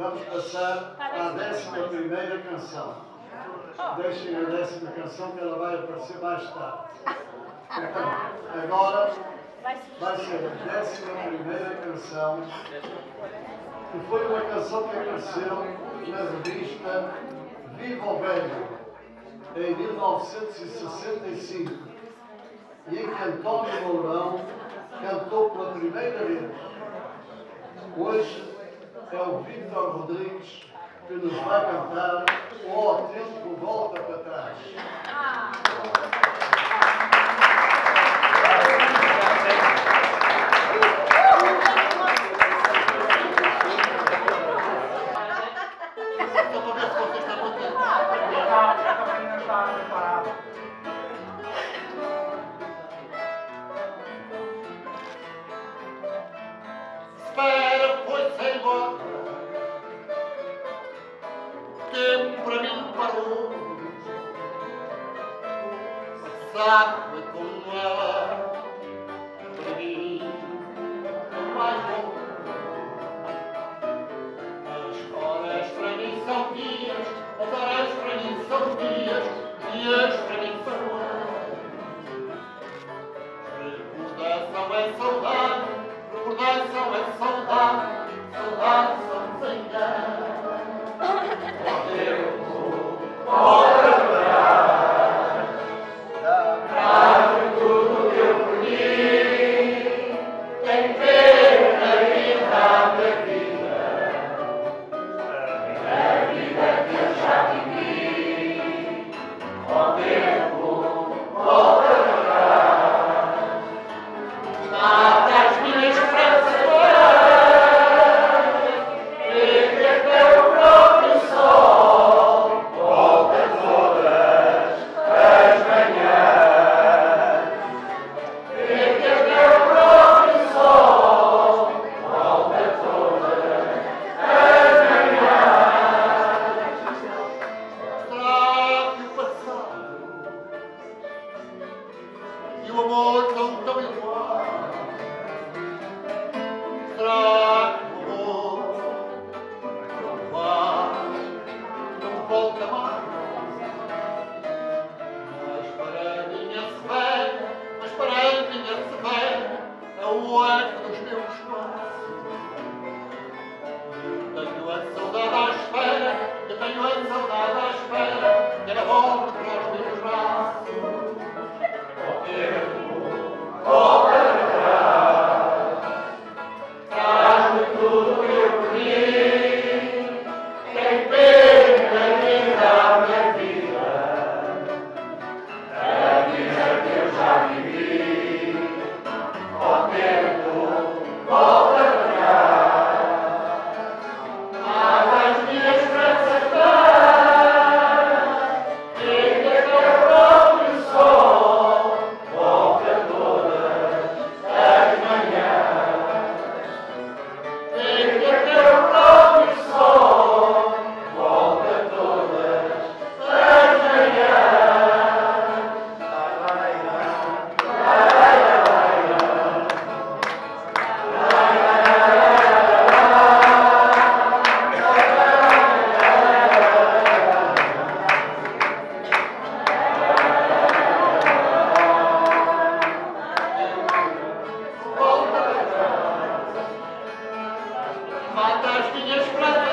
vamos passar à 11ª canção. Deixem a 10ª canção que ela vai aparecer mais tarde. Então, agora vai ser a 11ª canção, que foi uma canção que apareceu na revista Viva o Velho, em 1965, e em que António Mourão cantou pela primeira vez. Hoje é o Vítor Rodrigues que nos vai cantar O Tempo Volta para Trás. Espera, foi-se embora, o tempo para mim parou, sabe como ela, para mim, não mais bom. As horas para mim são dias, as horas para mim são dias, os dias para mim são horas. Recordação é saudade, recordação é saudade, saudade são desenganos. O tempo volta atrás, traz-me tudo que eu perdi, tem pena e dá da vida, a vida que eu já vivi. O tempo volta atrás, mata as minhas esperanças. E o amor tão igual. Será que o amor não vai, não volta mais? Mas para a minha severa, mas para a minha severa, é o arco dos meus passos. Tenho a saudade à espera, eu tenho a saudade à espera, que ela volte para os meus braços. O tempo volta atrás, traz-me tudo que eu perdi, tem pena de dar minha vida, a vida que eu já vivi. O tempo volta atrás, mas as minhas esperanças vãs, e que teu próprio sol volta todas as manhãs, e que teu próprio sol volta todas as manhãs. Mata as minhas esperanças.